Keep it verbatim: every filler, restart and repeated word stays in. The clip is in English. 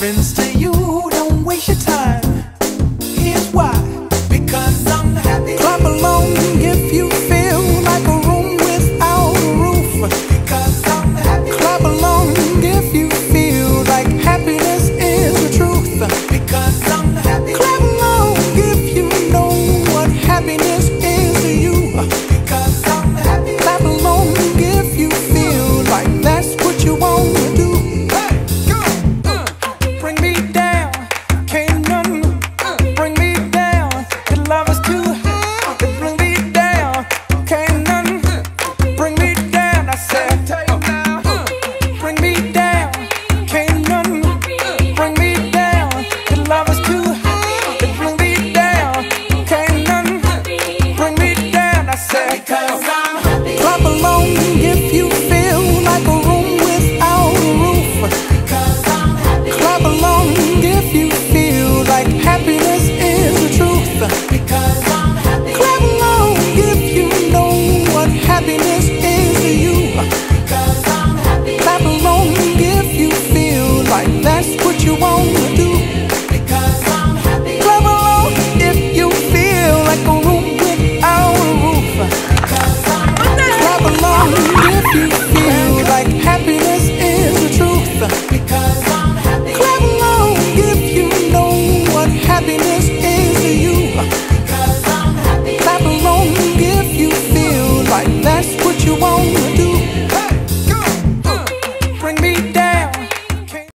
happens to you, don't waste your time. Here's why. Because I'm happy. Clap along if you feel like a room without a roof. Because I'm happy. Clap along if you feel like happiness is the truth. Because I'm happy. Clap along if you know what happiness is to you. Because I'm happy. Clap along if you feel like that's what you want to do. Hey, go. Uh, bring me down, can't none bring me down. The love is too high. Bring me down, can't none bring me down. I said, uh, bring me down, can't none bring me down. The love is too high. Bring me down, can't none bring me down. I said, because I'm happy. Clap along if you feel like a room without a roof. Because I'm happy. Clap along if you feel like happiness is the truth. Because I'm happy. Clap along if you know what happiness is to you. Because I'm happy. Clap along if you feel like that's